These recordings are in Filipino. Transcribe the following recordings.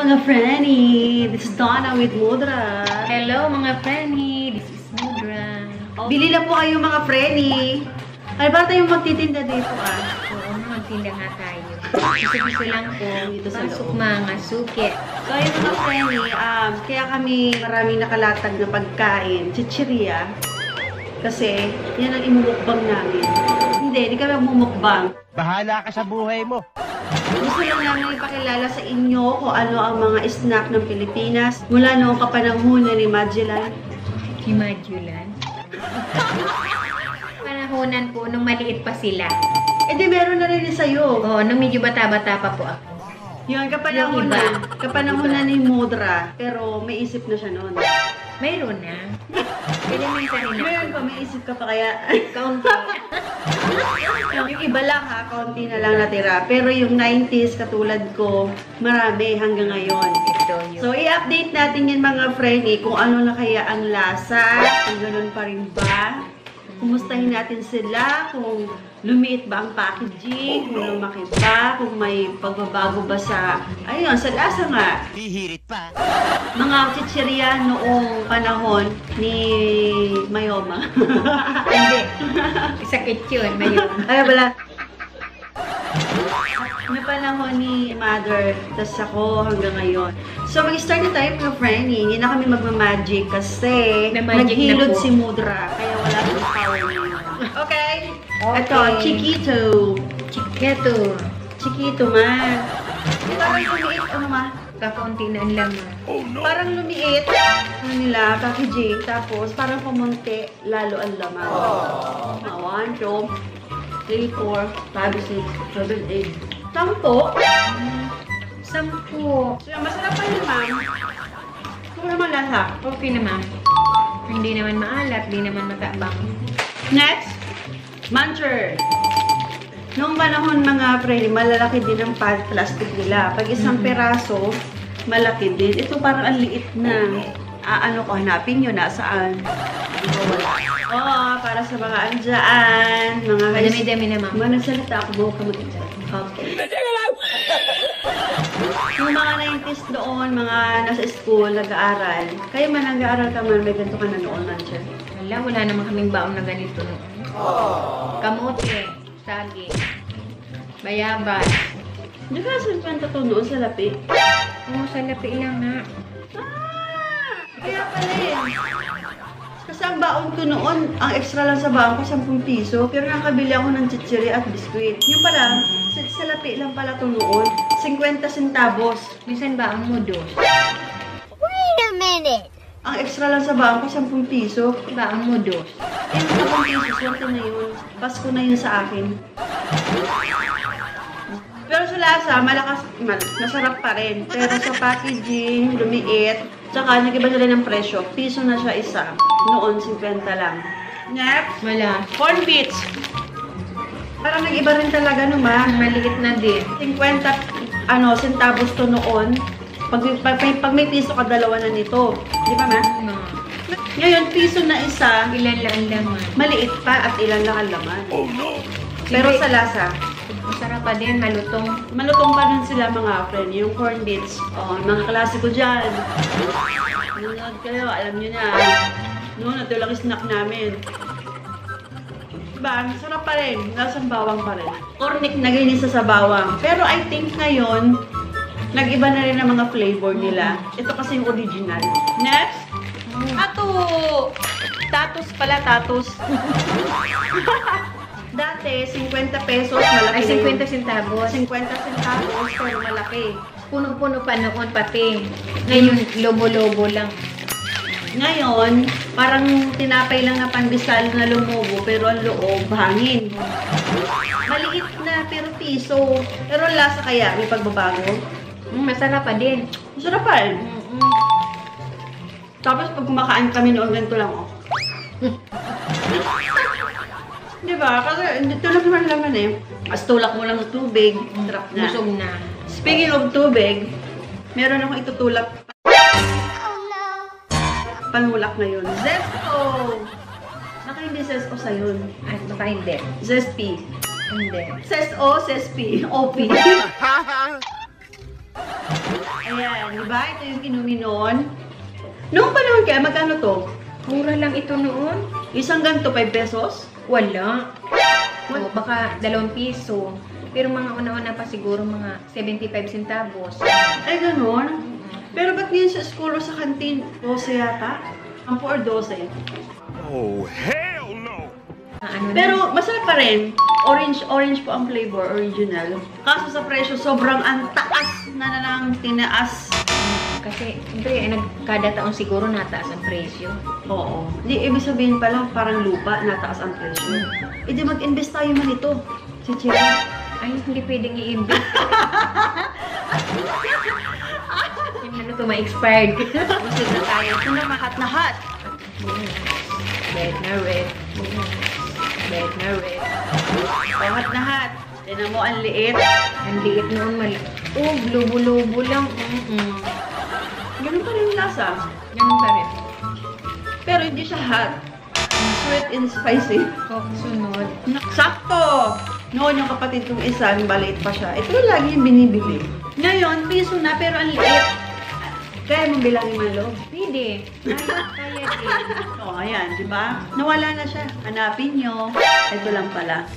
mga Franny! This is Donna with Mudra. Hello mga Franny! This is Mudra. Bili na po kayo mga Franny. Ay, ba tayong magtitinda dito Oo, magtinda nga tayo. Piso-piso lang po. Dito sa Pasok loob. mga suki. So, ayun mga Franny, kaya kami maraming nakalatag na pagkain. Chichiria. Kasi, yan ang imumukbang namin. Hindi kami magmumukbang. Bahala ka sa buhay mo. Gusto lang namin ipakilala sa inyo kung ano ang mga snack ng Pilipinas mula noong kapanahunan ni Magellan. Si Magellan. Panahonan po, nung maliit pa sila. Eh di meron na rin sa'yo. Oo, nung medyo bata-bata pa po ako. Yun, Yung iba. kapanahunan ni Mudra. Pero may isip na siya noon. Mayroon na. Elementary na. Meron pa, may isip ka pa kaya. Kaunti. Yung iba lang ha, kaunti na lang natira. Pero yung 90s, katulad ko, marami hanggang ngayon. Ito yun. So, i-update natin yan mga Franny kung ano na kaya ang lasa, kung ganun pa rin ba. Kumustahin natin sila, kung lumiit ba ang packaging, kung lumaki ba, kung may pagbabago ba sa, ayun, sa lasa nga. Hihirit pa. Mga chichirya noong panahon ni Mayoma. Hindi. Sakit yun. Mayroon. Ay, wala. May panahon ni Mother, tas ako hanggang ngayon. So, mag-start na tayo mga Franny. Hindi na kami magmamagic kasi May magic naghilod na po. si Mudra. Kaya wala akong power ngayon. Okay? Okay. Ito, Chiquito. Chiquito. Chiquito man. Parang lumiit, ano ma? Kakaunti na ang laman. Parang lumiit. Ano nila, packaging. Tapos, parang pumunti, lalo ang laman. 1, 2, 3, 4, 5, 6, 7, 8. 10. 10. So, masarap pa yun, ma'am. Kung naman lasa. Okay naman. Hindi naman maalat, hindi naman matabang. Next, Muncher. Noong panahon mga Freddy, malalaki din ang plastic nila. Pag isang peraso, malaki din. Ito parang ang liit na. Ano ko, hanapin nyo, nasaan? Di ba wala? Oo, para sa mga andyan, mga Madami-dami naman. Mga nagsalita ako, buhok ka mag-isa. Okay. Yung mga 90s doon, mga nasa school, nag-aaral. Kayo man nag-aaral ka man, may ganito ka na noon, Muncher. Wala naman kaming baon na ganito noon. Kamote, sagi, bayabas. Hindi ka kwenta to noon sa lapi. Oo, sa lapi lang nga. Kaya pala eh. Kasi ang baon ko noon, ang extra lang sa baon ko, 10 piso. Pero nakabili ako ng chichiri at biskuit. Yung pala, sa lapi lang pala to noon, 50 centavos. Minsan baon mo dos. Wait a minute. Ang extra lang sa baon ko, 10 piso. Baon mo dos. Eh, 10 piso, swerte na yun. Pasko na yun sa akin. Pero sa lasa, masarap pa rin. Pero sa packaging, lumiit. Tsaka, nag-iba na rin ang presyo. Piso na siya isa. Noon, 50 lang. Next, Wala. corn beets. Parang nag-iba rin talaga naman. Maliit na din. 50 centavos to noon. Pag may piso ka, dalawa na nito. Di ba, ma? No. Ngayon, piso na isa, Ilan lang ang laman. maliit pa at ilan lang ang laman. Oh no! Pero sa lasa, Masarap pa din, malutong. malutong pa din sila mga friend. Yung corn beets. Oh, mga klasiko dyan. Nanonood kayo, alam nyo na. Noon, ito lang snack namin. Diba? Sarap pa rin. Lasang bawang pa rin. Cornic na ginisa sa bawang. Pero I think ngayon, nag-iba na rin ang mga flavor nila. Ito kasi yung original. Next. Ato! Tatos pala, tatos. Dati, 50 pesos, malaki Ay, na yun. 50 centavos. 50 centavos, pero malaki. Punong-puno pa noon pati. Ngayon, lobo-lobo lang. Ngayon, parang tinapay lang na pandesal na lumubo, pero ang loob, hangin. Maliit na, pero piso. Pero ang lasa kaya, may pagbabago. Masarap pa din. Masarap pa rin. Tapos pag kumakain kami noon, ganito lang, oh. Diba? Kasi tulak naman naman eh. As tulak mo lang ng tubig, sarap na. Busog na. Speaking of tubig, meron akong itutulak. Oh no. Panulak ngayon. Zesto! Baka hindi Zesto sa yun. Ay, baka hindi. Zesty. Hindi. Zesto, Zespi. OP. Ayan, di ba? Ito yung kinumi noon. Noong panahon kaya, magkano to? Mura lang ito noon. Isang ganito, 5 pesos? Wala. O, baka 2 piso. Pero mga una-una pa siguro mga 75 centavos. Ay, ganun? Pero ba't ngayon sa school o sa canteen, 12 yata? Ang 4 12. Oh, hell no! Ano Pero masarap pa rin. Orange po ang flavor, original. Kaso sa presyo, sobrang ang taas na nang tinaas. kasi, siyempre, kada taon siguro nataas ang presyo. Oo. Di, ibig sabihin pala, parang lupa, nataas ang presyo. E di mag-invest tayo man ito. Si Chira. Ay, hindi pwedeng i-invest. Yung ano to, ma-expired. Usig na tayo. Ito na mahat na hot. Red na red. Red na red. Oh, hot na hot. Tinan mo, ang liit. Ang liit noon mali. Oh, lubo-lubo lang. Ganun pa rin yung lasa. Ganun pa rin. Pero hindi siya hot. Sweet and spicy. Oh, sunod. Sakto! Noon yung kapatid kong isa, maliit pa siya. Ito yung lagi yung binibili. Ngayon, piso na pero ang liit. Kaya mong bilangin man loob. Pwede. Kaya din. O, ayan, di ba? Nawala na siya. Hanapin nyo. Ito lang pala.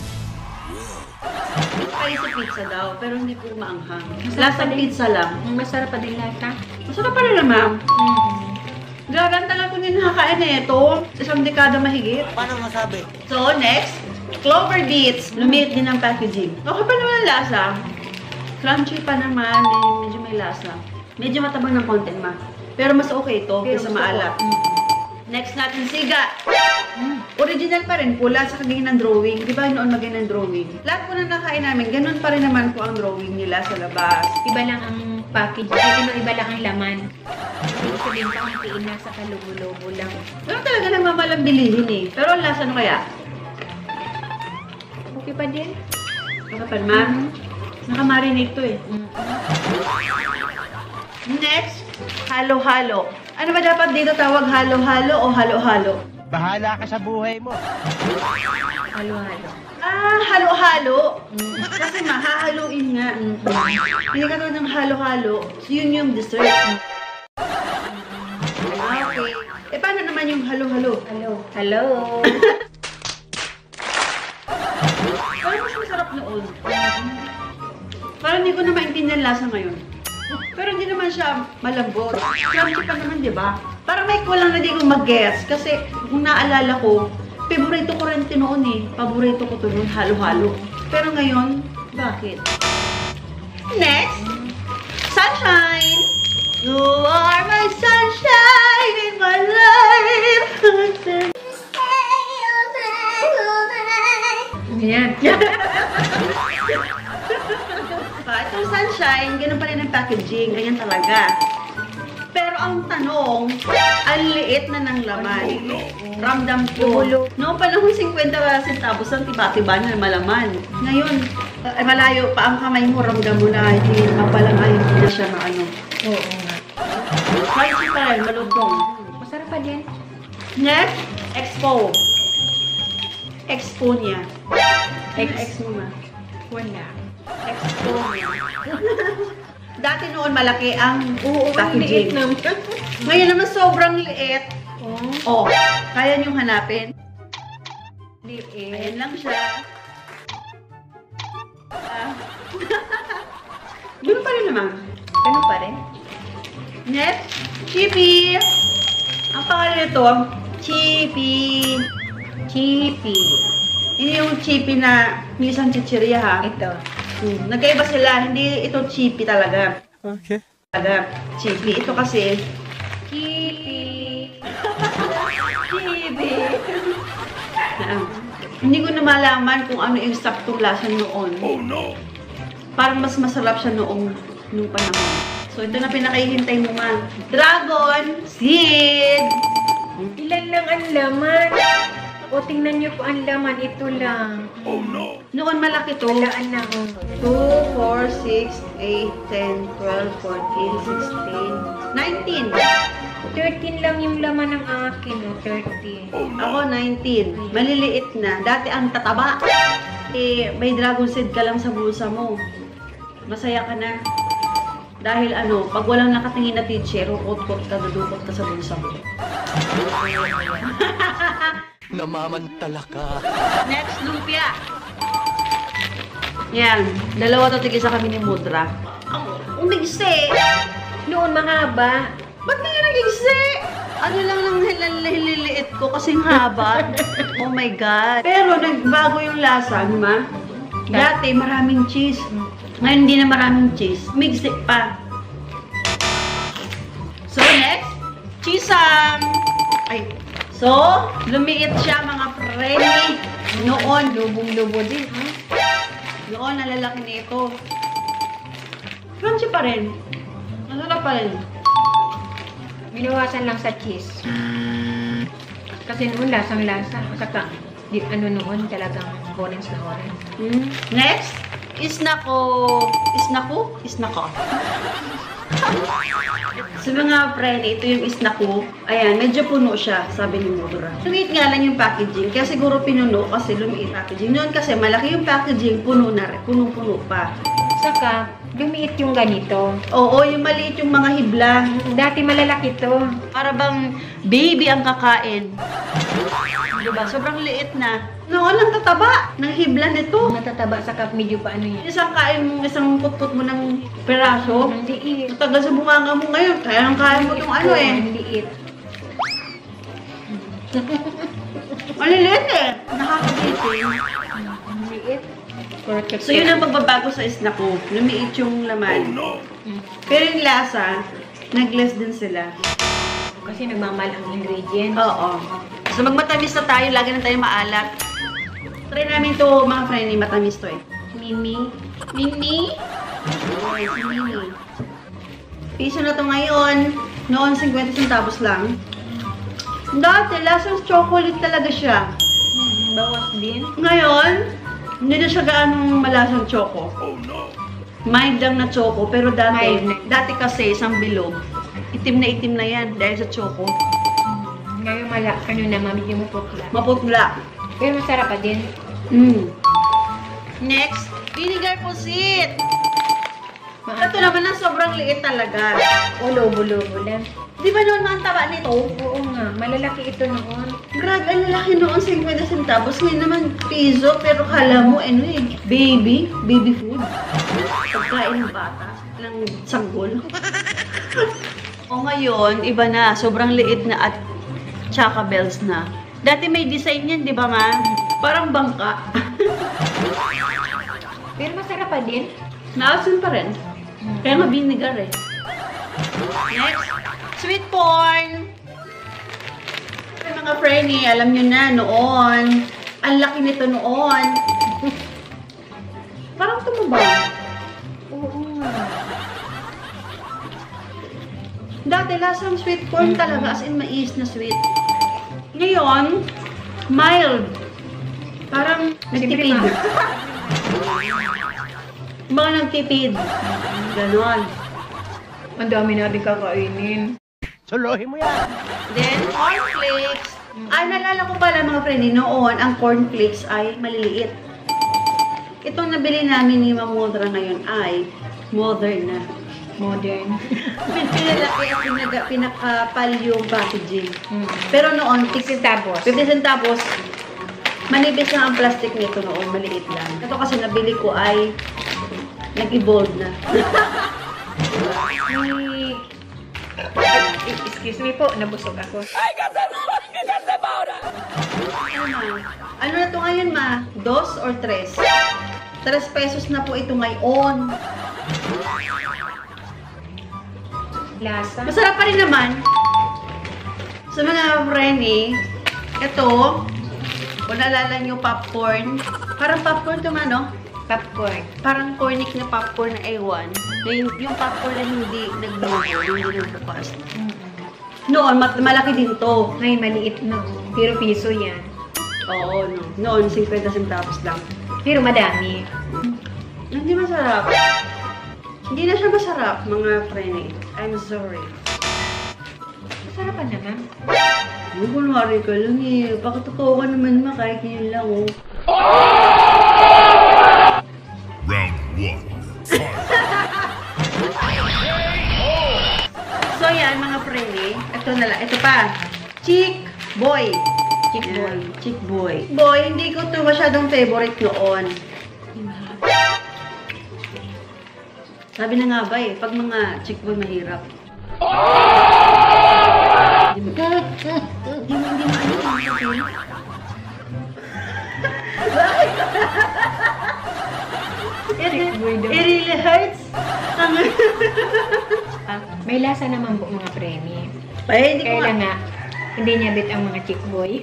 Spicy pizza daw, pero hindi po maanghang. Lasang pizza lang. Masarap pa din lata. Masarap pa rin naman. Grabe, ang tagal ko din nakakain na ito. Isang dekada mahigit. Paano masabi? So, next, Clover Beets. Lumiit din ang packaging. Okay pa naman ang lasa. Crunchy pa naman. Medyo may lasa. Medyo matabang ng konti ma. Pero mas okay ito kaysa maalat. Next natin, siga. Original pa rin, pula sa kaging ng drawing. Di ba noon maging ng drawing? Lahat po na nakain namin, ganun pa rin naman po ang drawing nila sa labas. Iba lang ang package. Ay, iba lang ang laman. Ibig sabihin pa ang tiin nasa kalubo-lubo lang. Pero talaga nagmamalang bilihin eh. Pero ang lasa ano kaya? Okay pa din? Okay pa naman. Nakamarinate to eh. Next, halo-halo. Ano ba dapat dito tawag halo-halo o halo-halo? Bahala ka sa buhay mo. Halo-halo. Ah, halo-halo. Kasi mahahaluin nga. Hindi ka ng halo-halo. So, yun yung dessert. Ah, okay. Eh, paano naman yung halo-halo? Hello. Hello. Parang mas masarap noon. Parang hindi ko na maintindihan lasa ngayon. Pero hindi naman siya malambot. Crunchy pa naman, di ba? Parang may kulang na di ko mag-guess. Kasi kung naalala ko, favorito ko rin ito noon eh. Paborito ko ito noon, halo-halo. Pero ngayon, bakit? Next! Sunshine! You are my sunshine in my life! Yan. Itong sunshine, ganun pa rin ang packaging. Ganyan talaga. Pero ang tanong, ang liit na ng laman. Ramdam ko. Noong panahon 50 centavos ang tiba-tiba na malaman. Ngayon, malayo pa ang kamay mo, ramdam mo na hindi mapalang ayaw na siya na ano. Oo nga. Crunchy pa rin, malutong. Masarap pa din. Next, Expo. Expo niya. Ex mo ma. Wala. Expo niya. Dati noon malaki ang Oo, ang liit packaging. naman. Ngayon naman sobrang liit. Oh, Oh, kaya niyong hanapin. liit. Ayan lang siya. Ganun pa rin naman. Ganun pa rin? Next, Chippy. Ang pangalan nito, Chippy. Chippy. Ini yung Chippy na may isang chichirya ha. Ito. Nagkaiba sila, hindi ito Chippy talaga. Okay. Talaga, Chippy. Ito kasi, Chippy. Chippy. Hindi ko na malaman kung ano yung saktong lasa noon. Oh no! Parang mas masarap siya nung panahon. So, ito na pinakahihintay mo man. Dragon Seed! Ilan lang ang laman? O, tingnan niyo po ang laman. Ito lang. Oh no! Noon malaki to. Walaan na. 2, 4, 6, 8, 10, 12, 14, 16, 19. 13 lang yung laman ng akin. 13. Ako 19. Maliliit na. Dati ang tataba. Eh, may dragon seed ka lang sa bulsa mo. Masaya ka na. Dahil ano, pag walang nakatingin na teacher, ukot-kot ka, dudukot ka sa bulsa mo. Namamantala ka. Next, lumpia. Yan, dalawa to tigisa kami ni Mudra. Ang nagisi. Noon mahaba. Ba't nga nagigisi? Ano lang hililiit ko kasing haba. Oh my God. Pero nagbago yung lasa, ano ma? Dati maraming cheese. Ngayon hindi na maraming cheese. Mix it pa. So next, chisam. Ay. So, lumiit siya mga premi. Noon, lubong-lubo din. Noon, nalalaki nito. Crunchy pa rin. Masarap pa rin. Binawasan lang sa cheese. Kasi noon lasang-lasa. Saka, ano noon talagang orange na orange. Next, isnako. Sa mga friend, ito yung isnako. Ayan, medyo puno siya, sabi ni Mudra. Lumiit nga lang yung packaging, kaya siguro pinuno kasi lumiit packaging. Noon kasi malaki yung packaging, puno na rin, punong-puno pa. Saka, lumiit yung ganito. Oo, yung maliit yung mga hibla. Dati malalaki to. Para bang baby ang kakain. Diba? Sobrang liit na. Noon lang tataba ng hibla nito. Natataba sa cup, medyo pa ano yan. Isang kain mo, isang putput mo ng peraso. Ang liit. Tagal sa bunganga mo ngayon. Kaya ang kain mo itong ano eh. Ang liit. Maliliit eh. Nakakabitin. Ang liit. So yun ang magbabago sa snack ko. Lumiit yung laman. Pero yung lasa, nag-less din sila. Kasi nagmamahal ang ingredients. Oo. So magmatamis na tayo, lagi na tayo maalat. Try namin to mga friend, matamis to eh. Mimi. Mimi? Okay, si Mimi. Piso na to ngayon. Noon, 50 centavos lang. Dati, lasang chocolate talaga siya. Bawas din. Ngayon, hindi na siya gaanong malasang choco. Mild lang na choco, pero dati kasi isang bilog. Itim na yan dahil sa choco. Ngayon ano naman, medyo maputla. Maputla. Pero masarap pa din. Next, vinegar pusit. Ito naman ang sobrang liit talaga. O, lobo-lobo lang. Di ba noon ang taba nito? Oo nga, malalaki ito noon. Grabe, ang lalaki noon, 50 centavos. Ngayon naman, piso, pero kala mo, ano eh, baby food. Pagkain ng bata, ng sanggol. O ngayon, iba na, sobrang liit na at tsaka bells na. Dati may design yan, di ba ma? Parang bangka. Pero masarap pa din. Naasin pa rin. Kaya nga vinegar eh. Next, sweet corn. Ay, mga frenny, alam nyo na, noon. Ang laki nito noon. Parang tumaba. Oo nga. Dati lasang sweet corn talaga, as in mais na sweet. Ngayon, mild. Parang nagtipid. Mga nagtipid. Ganon. Ang dami natin kakainin. Suluhin mo yan. Then, cornflakes. Ay, nalala ko pala mga friend, noon, ang cornflakes ay maliliit. Itong nabili namin ni Ma'am Mudra ngayon ay modern na. Modern. Pinalaki at pinakapal yung packaging. Pero noon, 50 centavos. 50 centavos. Manipis lang ang plastic nito noon, maliit lang. Ito kasi nabili ko ay nag-evolve na. Excuse me po, nabusog ako. Ano na to ngayon ma? 2 or 3? 3 pesos na po ito ngayon. Lasa. Masarap pa rin naman. Sa mga frenny, ito, kung naalala nyo popcorn, parang popcorn ito no? Popcorn. Parang cornic na popcorn na A1. Yung popcorn na hindi nagbubo, hindi nagbukas. Noon, malaki din to. Ay, maliit na. Pero piso yan. Oo, no. Noon, 50 centavos lang. Pero madami. Hindi masarap. Hindi na siya masarap, mga frenny. I'm sorry. Masarap pa naman. Kunwari ka lang eh. Bakit totoo ka naman ma? Kahit yun lang oh. Round 1. Fight. dyan, mga prene. Ito na lang. Ito pa. Chick Boy. Chick Boy. Chick Boy. Boy, hindi ko to masyadong favorite noon. Sabi na nga ba eh, pag mga Chick Boy mahirap. Hindi mo Chick Boy daw. It really hurts. May lasa naman po mga premi. Ay, hindi ko Kaya nga. nga, hindi niya bit ang mga chick boy.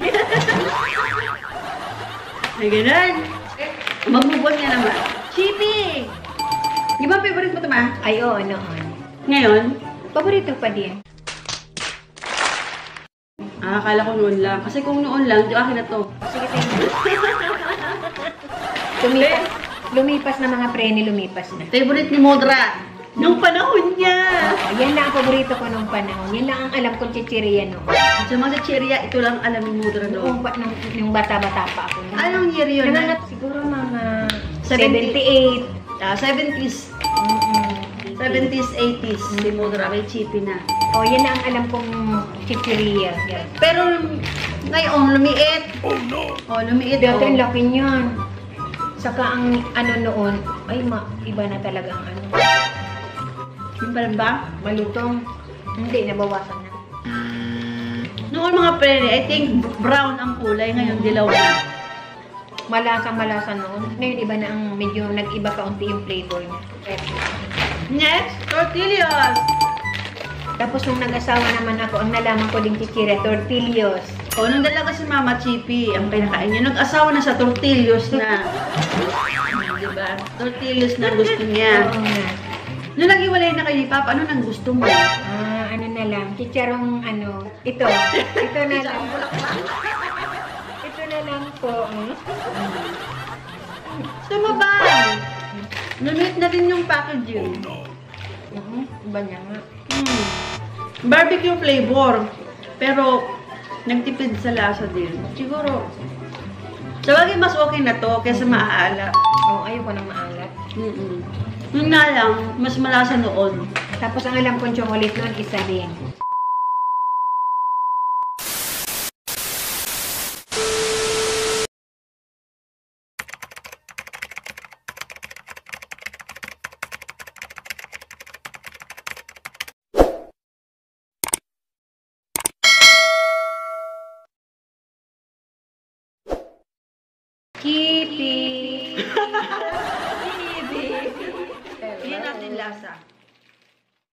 Ay, ganun. Magmubot nga naman. Chippy! Di ba favorite mo ito, ma? Ay, oo, noon. Ngayon? Paborito pa din. Akala ko noon lang. Kasi kung noon lang, di akin na to. Sige, tayo. Lumipas na mga preni, lumipas na. Favorite ni Modra. Nung panahon niya. Yan lang ang paborito ko nung panahon. Yan lang ang alam kong chichirya noon. Sa mga chichirya, ito lang alam ni Modra noon. Nung bata-bata pa ako. Anong year yun? Nangangat siguro mga 70. 78. 70s. 70s, 80s. Si Modra, may chippy na. O, yan lang ang alam kong chichirya. Yan. Pero ngayon, lumiit. Oh no! Oh, lumiit. Dati ang Oh. laki niyan. Saka ang ano noon, ay iba na talaga ang ano. Yung pa lang ba? Malutong. Hindi, nabawasan na. Noon mga prene, I think brown ang kulay. Ngayon, dilaw na. Malasa noon. Ngayon, iba na ang medyo nag-iba kaunti yung flavor niya. Next, tortillas. Tapos nung nag-asawa naman ako, ang nalaman ko din chichirya, tortillos. O, nung dalaga si Mama Chippy, ang pinakain niya, nag-asawa na sa tortillos na. Diba? Tortillos na gusto niya. Oo nga. Nung nag-iwalay na kayo ni Papa, ano nang gusto mo? Ano na lang, chicharong ano, ito na lang. Ito na lang po. Tama ba? Lumit na din yung packaging. Iba niya nga. Barbecue flavor. Pero, nagtipid sa lasa din. Siguro, sabagay mas okay na to kaysa maaalat. Oo, ayoko nang maalat. Yun nga lang, mas malasa noon. Tapos ang alam kong chocolate noon, isa din. Chippy! Hindi natin lasa.